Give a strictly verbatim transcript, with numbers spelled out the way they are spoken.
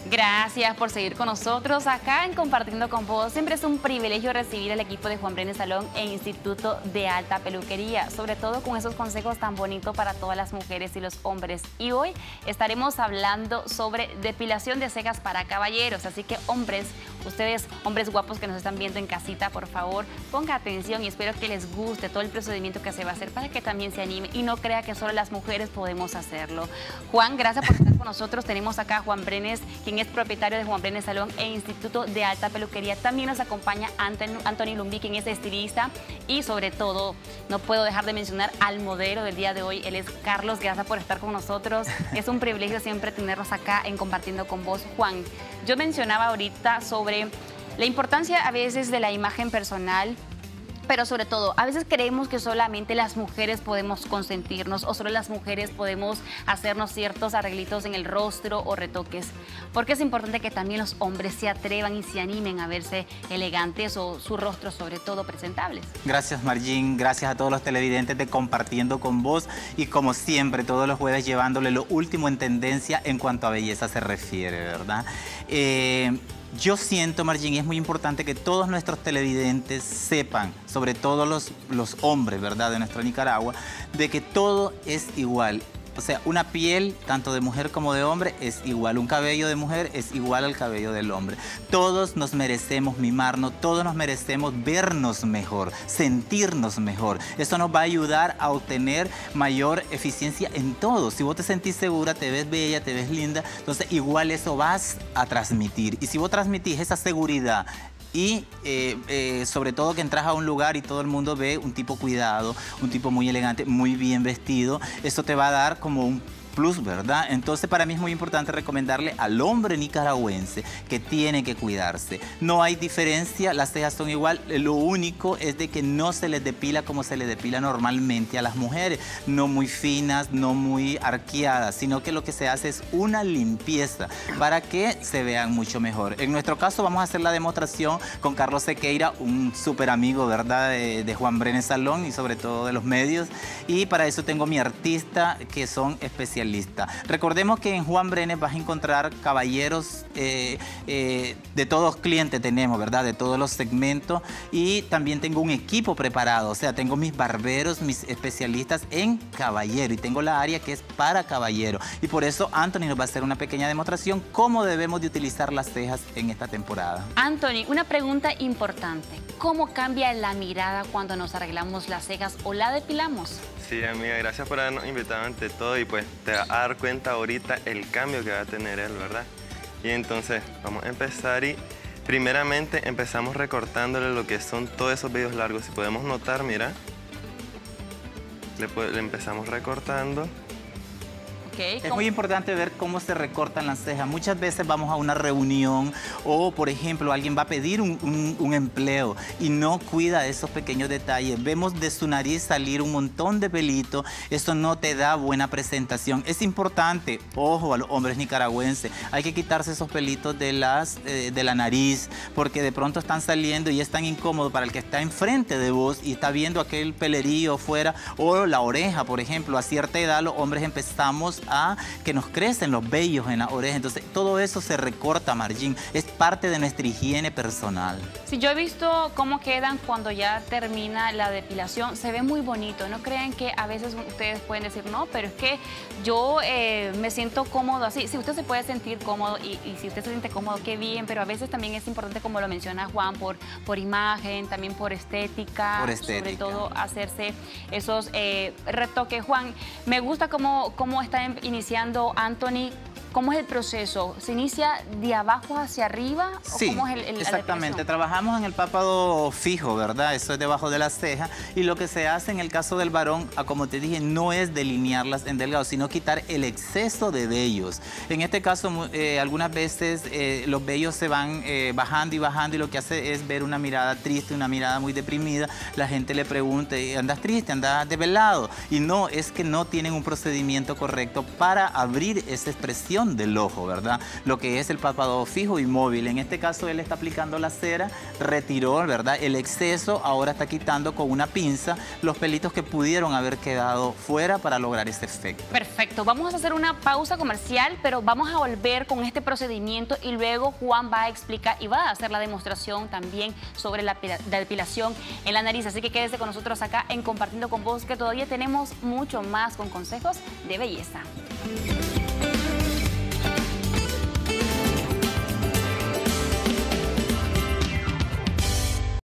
Gracias por seguir con nosotros acá en Compartiendo con Vos. Siempre es un privilegio recibir al equipo de Juan Brenes Salón e Instituto de Alta Peluquería, sobre todo con esos consejos tan bonitos para todas las mujeres y los hombres. Y hoy estaremos hablando sobre depilación de cejas para caballeros, así que hombres, ustedes, hombres guapos que nos están viendo en casita, por favor, pongan atención y espero que les guste todo el procedimiento que se va a hacer para que también se anime y no crea que solo las mujeres podemos hacerlo. Juan, gracias por estar con nosotros. Tenemos acá a Juan Brenes, quien es propietario de Juan Brenes Salón e Instituto de Alta Peluquería. También nos acompaña Anthony Lumbí, quien es estilista, y sobre todo, no puedo dejar de mencionar al modelo del día de hoy. Él es Carlos. Gracias por estar con nosotros. Es un privilegio siempre tenerlos acá en Compartiendo con Vos. Juan, yo mencionaba ahorita sobre la importancia a veces de la imagen personal, pero sobre todo, a veces creemos que solamente las mujeres podemos consentirnos o solo las mujeres podemos hacernos ciertos arreglitos en el rostro o retoques. Porque es importante que también los hombres se atrevan y se animen a verse elegantes o su rostro sobre todo presentables. Gracias, Margin. Gracias a todos los televidentes de Compartiendo con Vos y como siempre todos los jueves llevándole lo último en tendencia en cuanto a belleza se refiere, ¿verdad? Eh... Yo siento, Margin, y es muy importante que todos nuestros televidentes sepan, sobre todo los, los hombres, ¿verdad?, de nuestra Nicaragua, de que todo es igual. O sea, una piel, tanto de mujer como de hombre, es igual. Un cabello de mujer es igual al cabello del hombre. Todos nos merecemos mimarnos, todos nos merecemos vernos mejor, sentirnos mejor. Eso nos va a ayudar a obtener mayor eficiencia en todo. Si vos te sentís segura, te ves bella, te ves linda, entonces igual eso vas a transmitir. Y si vos transmitís esa seguridad, y eh, eh, sobre todo que entras a un lugar y todo el mundo ve un tipo cuidado, un tipo muy elegante, muy bien vestido, eso te va a dar como un plus, ¿verdad? Entonces para mí es muy importante recomendarle al hombre nicaragüense que tiene que cuidarse. No hay diferencia, las cejas son igual, lo único es de que no se les depila como se les depila normalmente a las mujeres, no muy finas, no muy arqueadas, sino que lo que se hace es una limpieza para que se vean mucho mejor. En nuestro caso vamos a hacer la demostración con Carlos Sequeira, un súper amigo, ¿verdad?, de, de Juan Brenes Salón y sobre todo de los medios, y para eso tengo mi artista que son especialistas. Recordemos que en Juan Brenes vas a encontrar caballeros eh, eh, de todos clientes tenemos, ¿verdad? De todos los segmentos, y también tengo un equipo preparado, o sea, tengo mis barberos, mis especialistas en caballero y tengo la área que es para caballero. Y por eso Anthony nos va a hacer una pequeña demostración cómo debemos de utilizar las cejas en esta temporada. Anthony, una pregunta importante. ¿Cómo cambia la mirada cuando nos arreglamos las cejas o la depilamos? Sí, amiga, gracias por habernos invitado ante todo y pues te vas a dar cuenta ahorita el cambio que va a tener él, ¿verdad? Y entonces vamos a empezar y primeramente empezamos recortándole lo que son todos esos vellos largos. Si podemos notar, mira, le, le empezamos recortando. Okay, es muy importante ver cómo se recortan las cejas. Muchas veces vamos a una reunión o, por ejemplo, alguien va a pedir un, un, un empleo y no cuida esos pequeños detalles. Vemos de su nariz salir un montón de pelitos. Eso no te da buena presentación. Es importante, ojo a los hombres nicaragüenses, hay que quitarse esos pelitos de, las, eh, de la nariz porque de pronto están saliendo y es tan incómodo para el que está enfrente de vos y está viendo aquel pelerío fuera, o la oreja, por ejemplo. A cierta edad los hombres empezamos a que nos crecen los vellos en la oreja, entonces todo eso se recorta, Margin, es parte de nuestra higiene personal. Sí, yo he visto cómo quedan cuando ya termina la depilación, se ve muy bonito. No crean que a veces ustedes pueden decir, no, pero es que yo eh, me siento cómodo así. Si usted se puede sentir cómodo y, y si usted se siente cómodo, qué bien, pero a veces también es importante, como lo menciona Juan, por, por imagen, también por estética, por estética, sobre todo hacerse esos eh, retoques. Juan, me gusta cómo, cómo está en iniciando Anthony. ¿Cómo es el proceso? ¿Se inicia de abajo hacia arriba? Sí, ¿o cómo es el, el, exactamente. Trabajamos en el párpado fijo, ¿verdad? Eso es debajo de la ceja. Y lo que se hace en el caso del varón, como te dije, no es delinearlas en delgado, sino quitar el exceso de vellos. En este caso, eh, algunas veces eh, los vellos se van eh, bajando y bajando y lo que hace es ver una mirada triste, una mirada muy deprimida. La gente le pregunta, ¿andas triste? ¿Andas desvelado? Y no, es que no tienen un procedimiento correcto para abrir esa expresión posición del ojo, ¿verdad? Lo que es el párpado fijo y móvil. En este caso él está aplicando la cera, retiró, ¿verdad?, el exceso, ahora está quitando con una pinza los pelitos que pudieron haber quedado fuera para lograr ese efecto. Perfecto, vamos a hacer una pausa comercial, pero vamos a volver con este procedimiento y luego Juan va a explicar y va a hacer la demostración también sobre la, la depilación en la nariz. Así que quédese con nosotros acá en Compartiendo con Vos, que todavía tenemos mucho más con consejos de belleza.